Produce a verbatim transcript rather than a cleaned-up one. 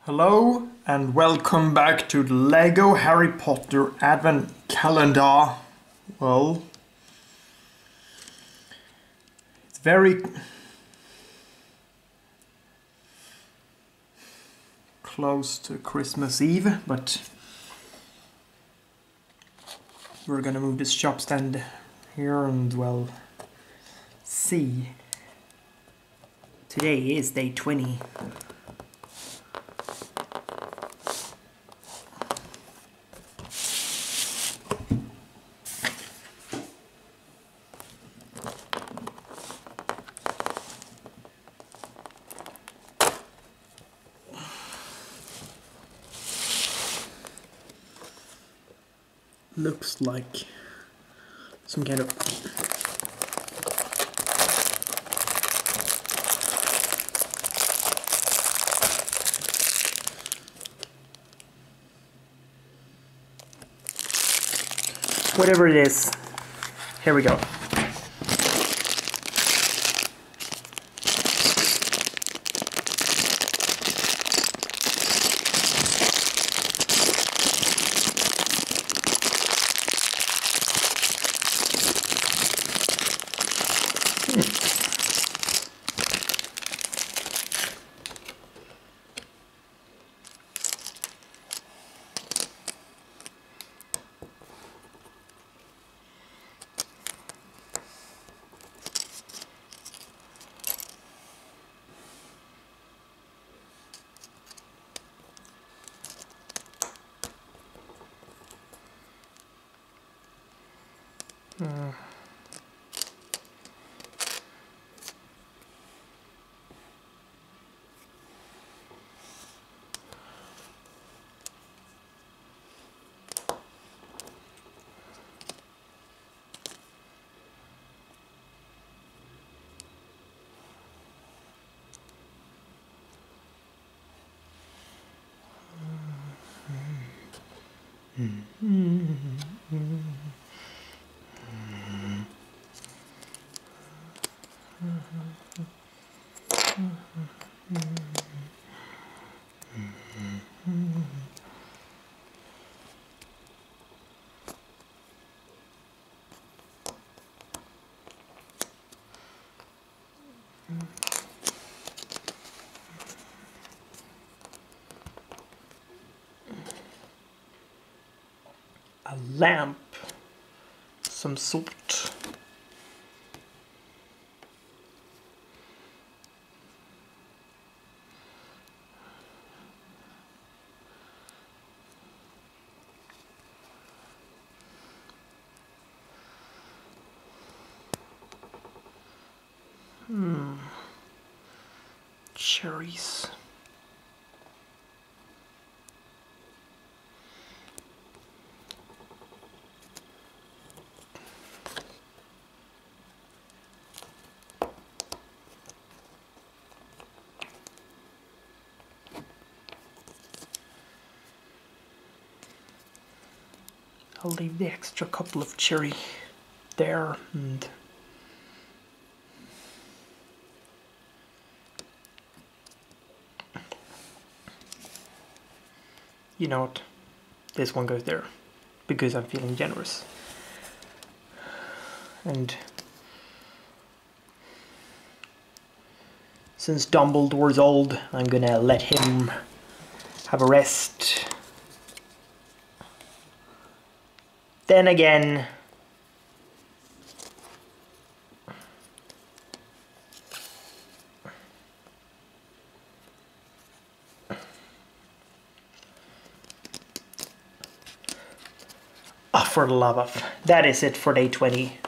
Hello and welcome back to the Lego Harry Potter Advent Calendar. Well, it's very close to Christmas Eve, but we're gonna move this shop stand here and, well, see. Today is day twenty. Looks like some kind of whatever it is. Here we go. Uh. A lamp, some sort. Hmm. Cherries. I'll leave the extra couple of cherry there, and you know what, this one goes there because I'm feeling generous. And since Dumbledore's old, I'm gonna let him have a rest. Then again, oh, for the love of, that is it for day twenty.